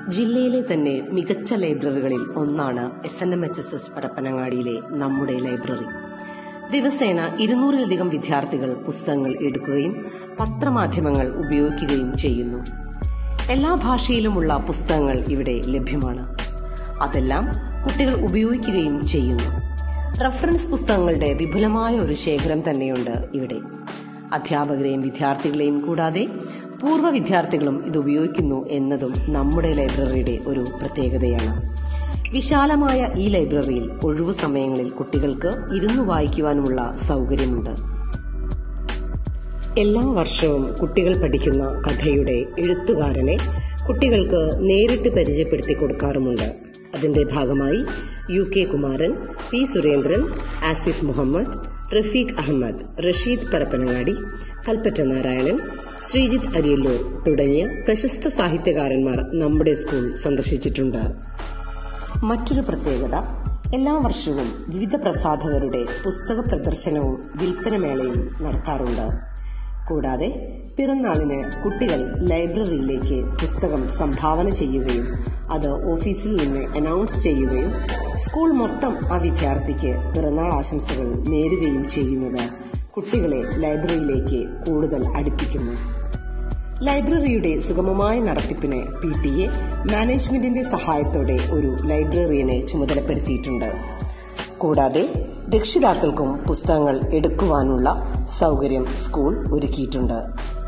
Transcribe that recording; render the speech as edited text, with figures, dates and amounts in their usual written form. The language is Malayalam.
ജില്ലയിലെ തന്നെ മികച്ച ലൈബ്രറികളിൽ ഒന്നാണ് SNMHSS പരപ്പനങ്ങാടിയിലെ നമ്മുടെ ലൈബ്രറി. ദിവസേന 200-ലധികം വിദ്യാർത്ഥികൾ പുസ്തകങ്ങൾ എടുക്കുകയും പത്രമാധ്യമങ്ങൾ ഉപയോഗിക്കുകയും ചെയ്യുന്നു. എല്ലാ ഭാഷയിലുമുള്ള പുസ്തകങ്ങൾ ഇവിടെ ലഭ്യമാണ്. അതെല്ലാം കുട്ടികൾ ഉപയോഗിക്കുകയും ചെയ്യുന്നു. റഫറൻസ് പുസ്തകങ്ങളുടെ വിപുലമായ ഒരു ശേഖരം തന്നെയുണ്ട് ഇവിടെ. അധ്യാപകരെയും വിദ്യാർത്ഥികളെയും കൂടാതെ പൂർവ്വ വിദ്യാർത്ഥികളും ഇത് ഉപയോഗിക്കുന്നു എന്നതും നമ്മുടെ ലൈബ്രറിയുടെ ഒരു പ്രത്യേകതയാണ്. വിശാലമായ ഈ ലൈബ്രറിയിൽ ഒഴിവു സമയങ്ങളിൽ കുട്ടികൾക്ക് ഇരുന്നു വായിക്കുവാനുമുള്ള സൗകര്യമുണ്ട്. എല്ലാ വർഷവും കുട്ടികൾ പഠിക്കുന്ന കഥയുടെ എഴുത്തുകാരനെ കുട്ടികൾക്ക് നേരിട്ട് പരിചയപ്പെടുത്തി കൊടുക്കാറുമുണ്ട്. അതിന്റെ ഭാഗമായി UK കുമാരൻ, P സുരേന്ദ്രൻ, ആസിഫ് മുഹമ്മദ്, റഫീഖ് അഹമ്മദ്, റഷീദ് പരപ്പനങ്ങാടി, കൽപ്പറ്റ നാരായണൻ, ശ്രീജിത്ത് അരിയല്ലൂർ തുടങ്ങിയ പ്രശസ്ത സാഹിത്യകാരന്മാർ നമ്മുടെ സ്കൂൾ സന്ദർശിച്ചിട്ടുണ്ട്. മറ്റൊരു പ്രത്യേകത, എല്ലാ വർഷവും വിവിധ പ്രസാധകരുടെ പുസ്തക പ്രദർശനവും വിൽപ്പനമേളയും നടത്താറുണ്ട്. കൂടാതെ പിറന്നാളിന് കുട്ടികൾ ലൈബ്രറിയിലേക്ക് പുസ്തകം സംഭാവന ചെയ്യുകയും അത് ഓഫീസിൽ നിന്ന് അനൗൺസ് ചെയ്യുകയും സ്കൂൾ മൊത്തം ആ വിദ്യാർത്ഥിക്ക് പിറന്നാൾ ആശംസകൾ നേരുകയും ചെയ്യുന്നത് കുട്ടികളെ ലൈബ്രറിയിലേക്ക് കൂടുതൽ അടുപ്പിക്കുന്നു. ലൈബ്രറിയുടെ സുഗമമായ നടത്തിപ്പിന് PTA മാനേജ്മെന്റിന്റെ സഹായത്തോടെ ഒരു ലൈബ്രറിയനെ ചുമതലപ്പെടുത്തിയിട്ടുണ്ട്. കൂടാതെ രക്ഷിതാക്കൾക്കും പുസ്തകങ്ങൾ എടുക്കുവാനുള്ള സൗകര്യം സ്കൂൾ ഒരുക്കിയിട്ടുണ്ട്.